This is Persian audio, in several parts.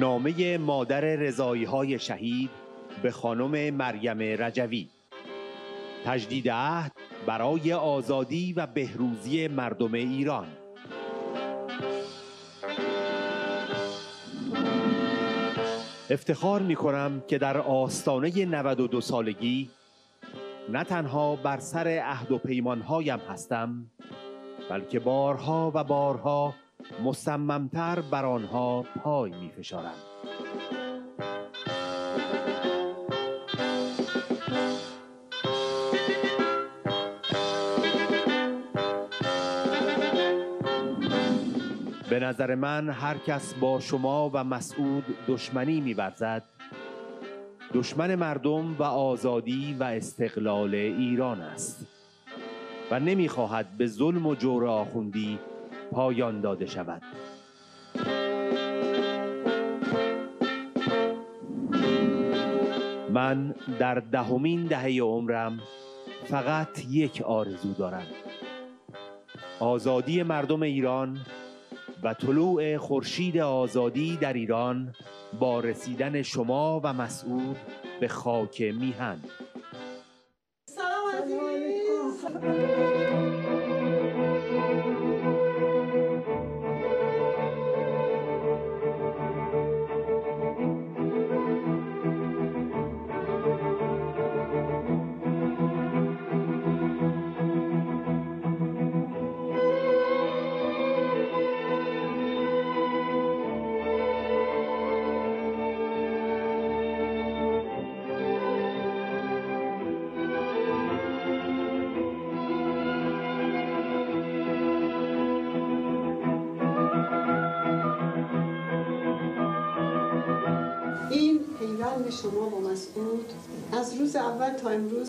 نامه مادر رضایی‌های شهید به خانم مریم رجوی. تجدید عهد برای آزادی و بهروزی مردم ایران. افتخار می‌کنم که در آستانه 92 سالگی نه تنها بر سر عهد و پیمانهایم هستم، بلکه بارها و بارها مصممتر بر آنها پای می‌فشارم. به نظر من هر کس با شما و مسعود دشمنی می‌ورزد، دشمن مردم و آزادی و استقلال ایران است و نمی‌خواهد به ظلم و جور آخوندی پایان داده شود. من در 10مین دهه عمرم فقط یک آرزو دارم: آزادی مردم ایران و طلوع خورشید آزادی در ایران با رسیدن شما و مسعود به خاک میهن. سلام عزیز. این پیوند شما با مسعود از روز اول تا امروز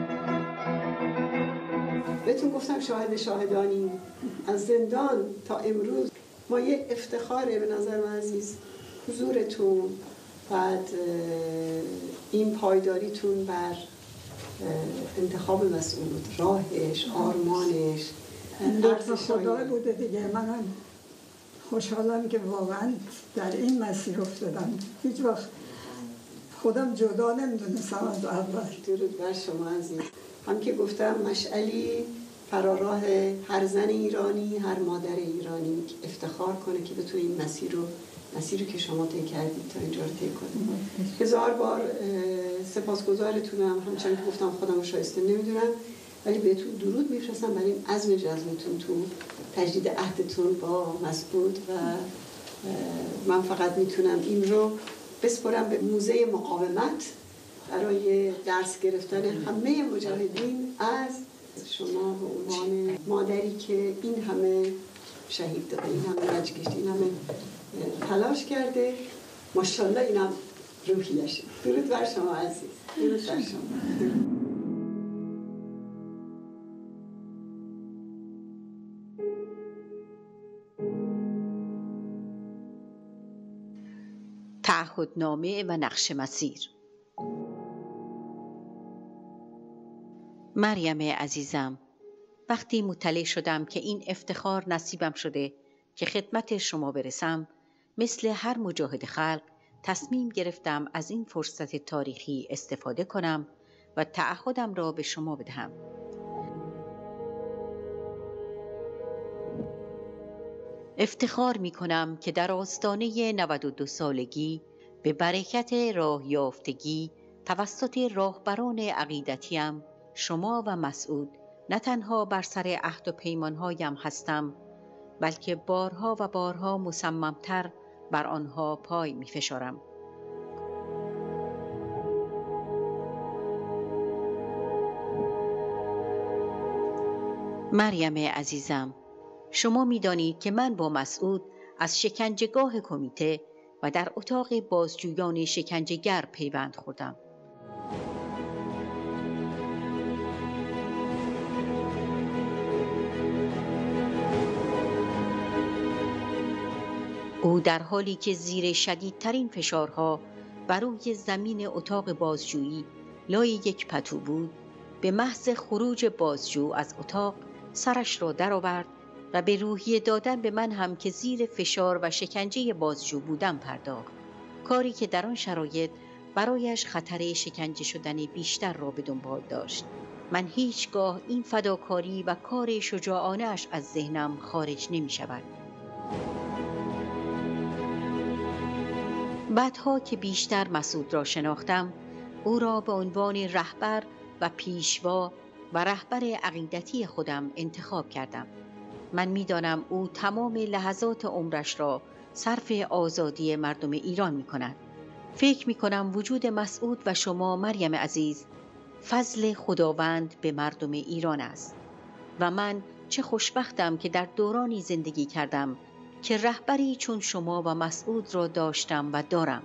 بهتون گفتم شاهدانی، از زندان تا امروز ما یه افتخاره به نظر من عزیز حضورتون، بعد این پایداریتون بر انتخاب مسعود، راهش، آرمانش، لطف خدا بوده دیگه. منم خوشحالم که واقعا در این مسیر افتادم. هیچ وقت خودم جدا نمیدونستم از اول. درود بر شما عزیز. هم که گفتم مشعلی فراراه هر زن ایرانی، هر مادر ایرانی که افتخار کنه که بتونه این مسیری که شما طی کردید تا اینجا رو طی کنید. هزار بار سپاسگزارتونم. همچنان که گفتم خودم رو شایسته نمیدونم، ولی بهتون درود میفرستم برای این عزم جزمتون تو تجدید عهدتون با مسعود و من فقط میتونم این رو بسپرم به موزه مقاومت برای درس گرفتن همه مجاهدین از شما به عنوان مادری که این همه شهید داده، این همه رنج کشیده، این همه تلاش کرده. ماشاءالله اینم روحیشه. درود بر شما عزیز. درود بر شما. تعهدنامه و نقش مسیر. مریم عزیزم، وقتی مطلع شدم که این افتخار نصیبم شده که خدمت شما برسم، مثل هر مجاهد خلق تصمیم گرفتم از این فرصت تاریخی استفاده کنم و تعهدم را به شما بدهم. افتخار می کنم که در آستانه 92 سالگی به برکت راه یافتگی توسط راهبران عقیدتیم، شما و مسعود، نه تنها بر سر عهد و پیمانهایم هستم، بلکه بارها و بارها مصممتر بر آنها پای می فشارم. مریم عزیزم، شما می دانید که من با مسعود از شکنجهگاه کمیته و در اتاق بازجویان شکنجهگر پیوند خوردم. او در حالی که زیر شدیدترین فشارها بر روی زمین اتاق بازجویی لای یک پتو بود، به محض خروج بازجو از اتاق سرش را درآورد و به روحیه دادن به من هم که زیر فشار و شکنجه بازجو بودم پرداخت. کاری که در آن شرایط برایش خطر شکنجه شدن بیشتر را به دنبال داشت. من هیچگاه این فداکاری و کار شجاعانه اش از ذهنم خارج نمی شود. بعدها که بیشتر مسعود را شناختم، او را به عنوان رهبر و پیشوا و رهبر عقیدتی خودم انتخاب کردم. من می‌دانم او تمام لحظات عمرش را صرف آزادی مردم ایران می‌کند. فکر می‌کنم وجود مسعود و شما مریم عزیز فضل خداوند به مردم ایران است و من چه خوشبختم که در دورانی زندگی کردم که رهبری چون شما و مسعود را داشتم و دارم.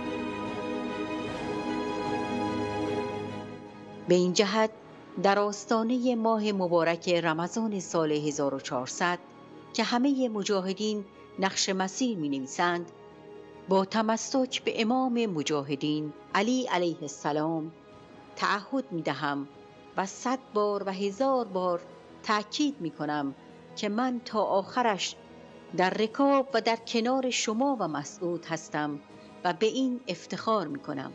به این جهت در آستانه ماه مبارک رمضان سال 1400 که همه مجاهدین نقش مسیر می‌نویسند، با تمسک به امام مجاهدین علی علیه السلام تعهد می‌دهم و 100 بار و 1000 بار تأکید می‌کنم که من تا آخرش در رکاب و در کنار شما و مسعود هستم و به این افتخار می‌کنم.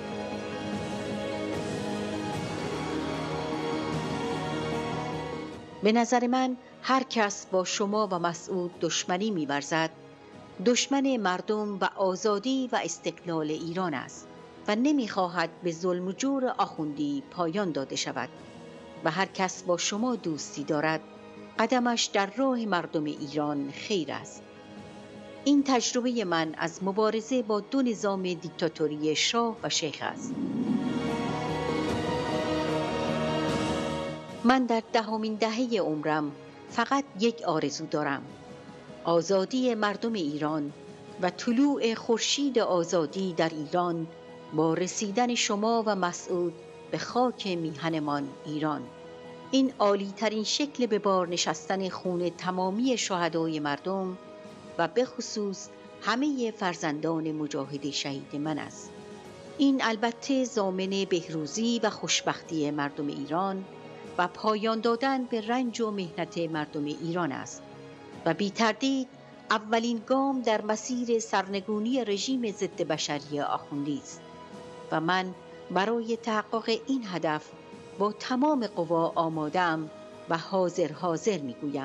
به نظر من هر کس با شما و مسعود دشمنی می‌ورزد، دشمن مردم و آزادی و استقلال ایران است و نمی‌خواهد به ظلم و جور آخوندی پایان داده شود و هر کس با شما دوستی دارد قدمش در راه مردم ایران خیر است. این تجربه من از مبارزه با 2 نظام دیکتاتوری شاه و شیخ است. من در 10مین دهه عمرم فقط یک آرزو دارم: آزادی مردم ایران و طلوع خورشید آزادی در ایران با رسیدن شما و مسعود به خاک میهنمان ایران. این عالی ترین شکل به بار نشستن خون تمامی شهدای مردم و به خصوص همه فرزندان مجاهد شهید من است. این البته ضامن بهروزی و خوشبختی مردم ایران و پایان دادن به رنج و محنت مردم ایران است و بی تردید اولین گام در مسیر سرنگونی رژیم ضد بشری آخوندی است و من برای تحقق این هدف با تمام قوا آماده‌ام و حاضر میگویم.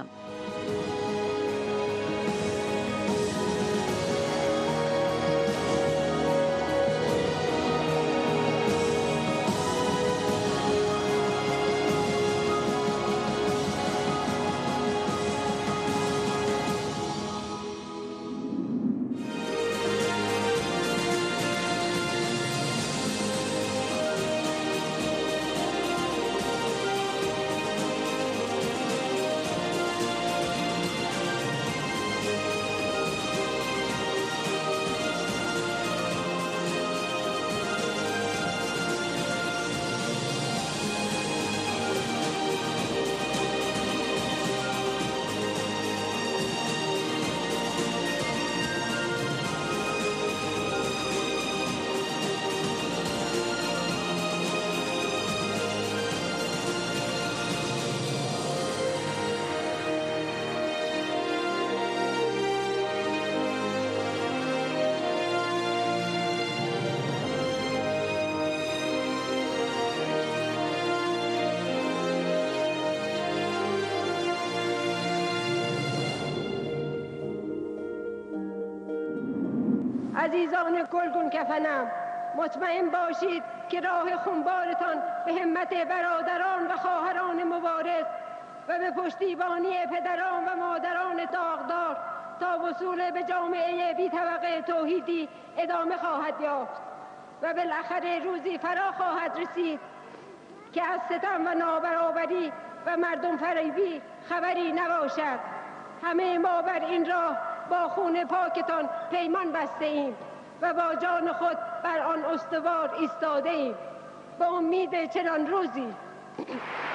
عزیزان گلگون کفنم، مطمئن باشید که راه خونبارتان به همت برادران و خواهران مبارز و به پشتیبانی پدران و مادران داغدار تا وصول به جامعه بی طبقه توحیدی ادامه خواهد یافت و بالاخره روزی فرا خواهد رسید که از ستم و نابرابری و مردم فریبی خبری نباشد. همه ما بر این راه با خون پاکتان پیمان بسته ایم و با جان خود بر آن استوار ایستاده ایم به امید چنان روزی